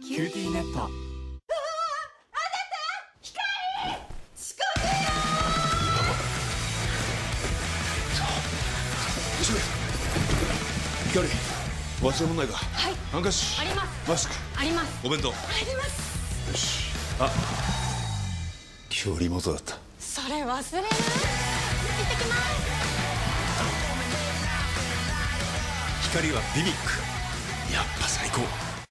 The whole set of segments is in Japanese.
キューティーネット。 光、忘れ物ないか。 はい。 ハンカチ。 あります。 マスク。 あります。 お弁当。 あります。 よし。あ、今日リモートだった。 それ忘れない。行ってきます。 光はビビック。やっぱ最高。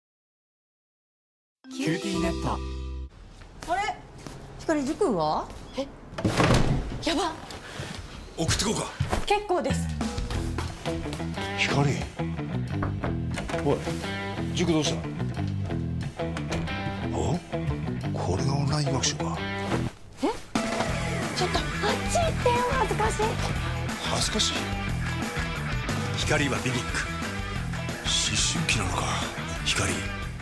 キューティーネット。 あれ、光塾は？ やば。 送ってこうか。 結構です。 光。おい、塾どうした？お？これがオンライン学習か。 ちょっとあっち行ってよ、恥ずかしい。 恥ずかしい。光はビビック。思春期なのか、光。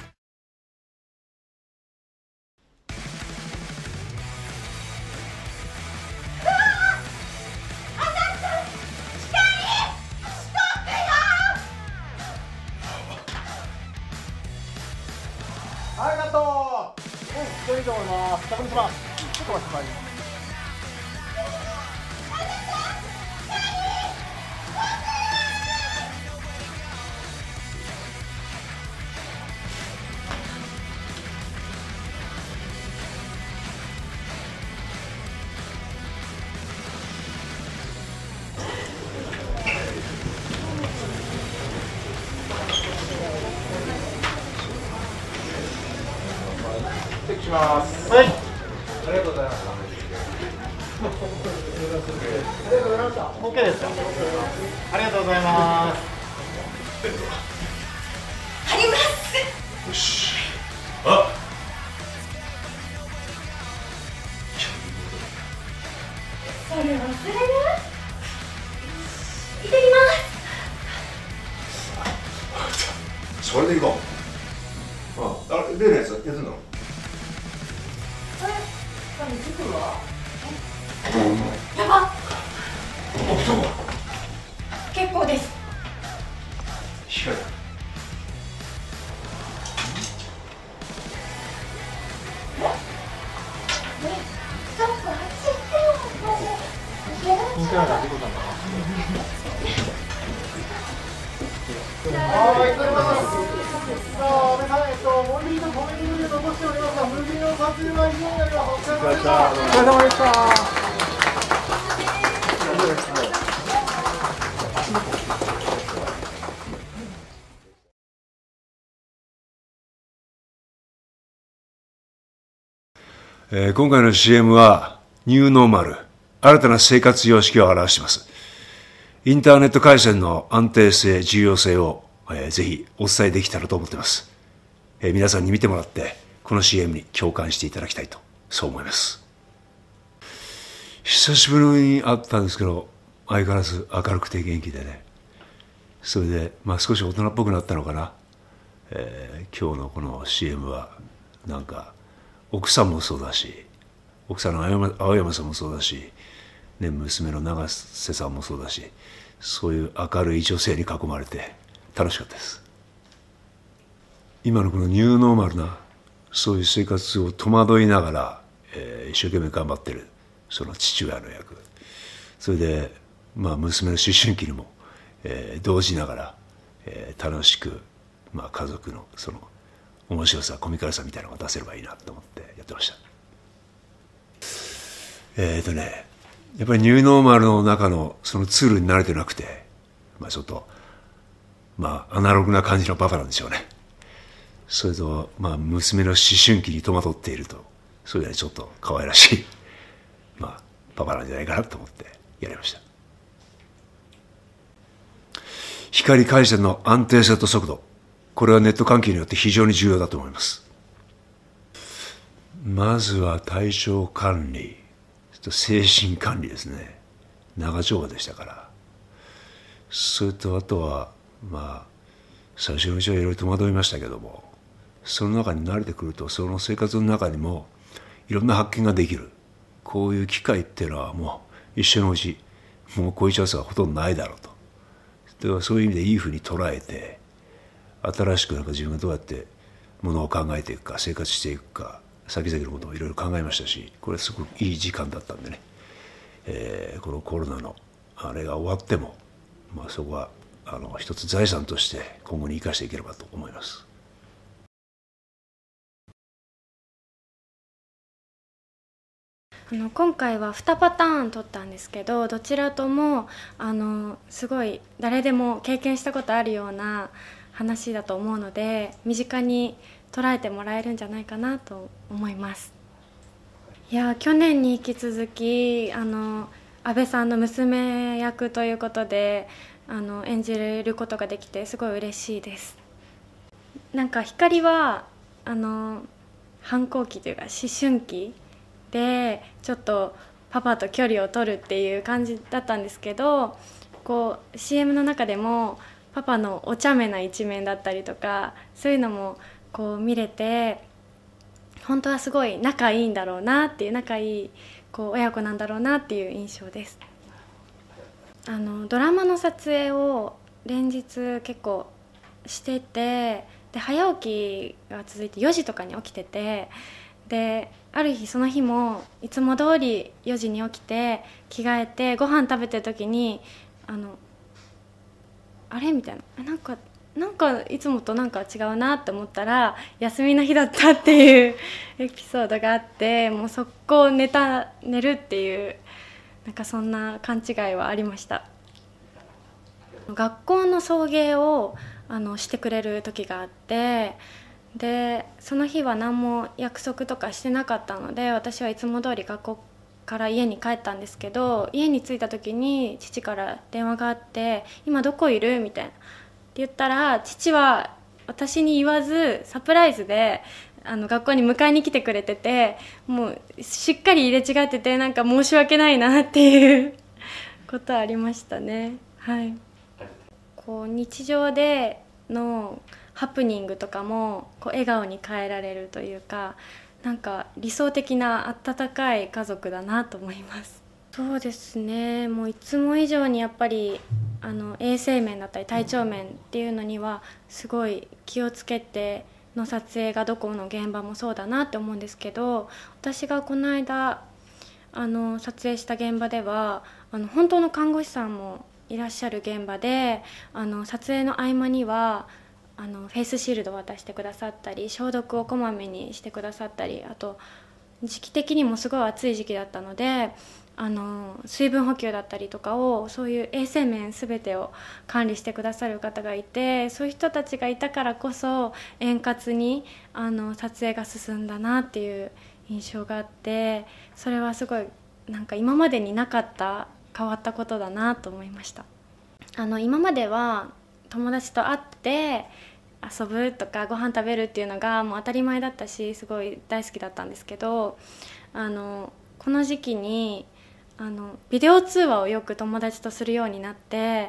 ありがとう。一人で思います。確認します。ちょっと待ってください。チェックします。はい。ありがとうございました。ありがとうございました。OK ですか。ありがとうございます。 あります。 よし。あ。 それ忘れる。行ってきます。 それでいこう。あれ、例のやつやってんの？ やば。 送ってこうか。 結構です。 光。 ちょっとあっち行ってよ。 インターナ事故ったんだ。はい、行きます。さあ、安倍さん、モンディのコメディで残しておりますが、無事の撮影は以上になります。お疲れ様でした。お疲れ様でした。 今回の CM はニューノーマル、新たな生活様式を表しています。インターネット回線の安定性、重要性を、ぜひお伝えできたらと思っています。皆さんに見てもらってこの CM に共感していただきたいと、そう思います。久しぶりに会ったんですけど、相変わらず明るくて元気でね、それで、少し大人っぽくなったのかな。今日のこの CM はなんか奥さんもそうだし、奥さんの青山さんもそうだし、ね、娘の永瀬さんもそうだし、そういう明るい女性に囲まれて楽しかったです。今のこのニューノーマルなそういう生活を戸惑いながら、一生懸命頑張ってるその父親の役、それで、娘の思春期にも、動じながら、楽しく、家族のその面白さ、コミカルさみたいなのが出せればいいなと思ってやってました。やっぱりニューノーマルの中のそのツールに慣れてなくて、ちょっとアナログな感じのパパなんでしょうね。それと娘の思春期に戸惑っていると、そういうのはちょっと可愛らしいパパなんじゃないかなと思ってやりました。光回線の安定性と速度、これはネット環境によって非常に重要だと思います。まずは体調管理、精神管理ですね。長丁場でしたから。それとあとは最初のうちはいろいろ戸惑いましたけども、その中に慣れてくると、その生活の中にもいろんな発見ができる。こういう機会っていうのはもう一生のうち、もうこういうチャンスはほとんどないだろうと。ではそういう意味でいいふうに捉えて、新しく自分がどうやってものを考えていくか生活していくか先々のことをいろいろ考えましたし、これすごくいい時間だったんでね、このコロナのあれが終わっても、そこは一つ財産として今後に生かしていければと思います。 今回は2パターン撮ったんですけど、どちらともすごい誰でも経験したことあるような話だと思うので、身近に捉えてもらえるんじゃないかなと思います。いや、去年に引き続き安倍さんの娘役ということで演じることができてすごい嬉しいです。なんか光は反抗期というか思春期でちょっとパパと距離を取るっていう感じだったんですけど、こう CM の中でもパパのお茶目な一面だったりとか、そういうのもこう見れて、本当はすごい仲いいんだろうなっていう、仲いいこう親子なんだろうなっていう印象です。ドラマの撮影を連日結構してて、で早起きが続いて4時とかに起きてて、である日その日もいつも通り4時に起きて着替えてご飯食べてる時にあれみたいな、なんかいつもとなんか違うなって思ったら休みの日だったっていうエピソードがあって、もう速攻寝るっていう、なんかそんな勘違いはありました。学校の送迎をしてくれる時があって、でその日は何も約束とかしてなかったので、私はいつも通り学校から家に帰ったんですけど、家に着いた時に父から電話があって「今どこいる?」みたいなって言ったら、父は私に言わずサプライズで学校に迎えに来てくれてて、もうしっかり入れ違ってて、なんか申し訳ないなっていうことありましたね。はい、こう日常でのハプニングとかもこう笑顔に変えられるというか、なんか理想的な温かい家族だなと思います。そうですね、もういつも以上にやっぱり衛生面だったり体調面っていうのにはすごい気をつけての撮影がどこの現場もそうだなって思うんですけど、私がこの間撮影した現場では本当の看護師さんもいらっしゃる現場で、撮影の合間にはフェイスシールドを渡してくださったり、消毒をこまめにしてくださったり、あと時期的にもすごい暑い時期だったので水分補給だったりとかを、そういう衛生面全てを管理してくださる方がいて、そういう人たちがいたからこそ円滑に撮影が進んだなっていう印象があって、それはすごいなんか今までになかった変わったことだなと思いました。今までは友達と会って遊ぶとかご飯食べるっていうのがもう当たり前だったし、すごい大好きだったんですけど、この時期にビデオ通話をよく友達とするようになって、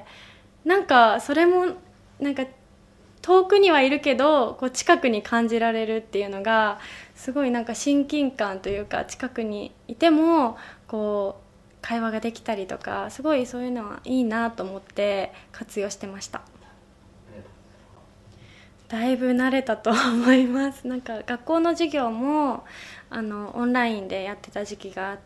なんかそれもなんか遠くにはいるけどこう近くに感じられるっていうのがすごいなんか親近感というか、近くにいてもこう会話ができたりとか、すごいそういうのはいいなと思って活用してました。だいぶ慣れたと思います。なんか学校の授業もオンラインでやってた時期があって、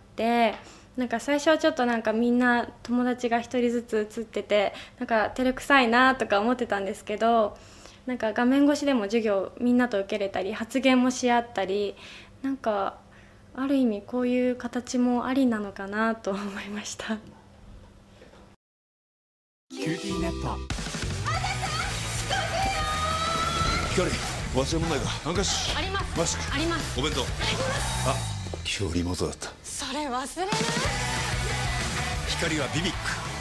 なんか最初はちょっとなんかみんな友達が一人ずつ写ってて、なんか照れくさいなとか思ってたんですけど、なんか画面越しでも授業みんなと受けれたり発言もし合ったり、なんかある意味こういう形もありなのかなと思いました。 キューティーネット。 光、忘れ物ないか。ハンカチあります。 マスクあります。 お弁当。あ、今日リモートだった。 それ忘れない。 光はビビック。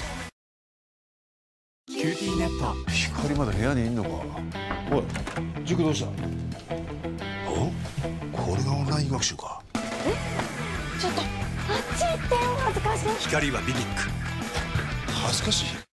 キューティーネット。 光まだ部屋にいんのか。おい、塾どうした。お、これがオンライン学習か。 ちょっとあっち行ってよ、恥ずかしい。 光はビビック。恥ずかしい。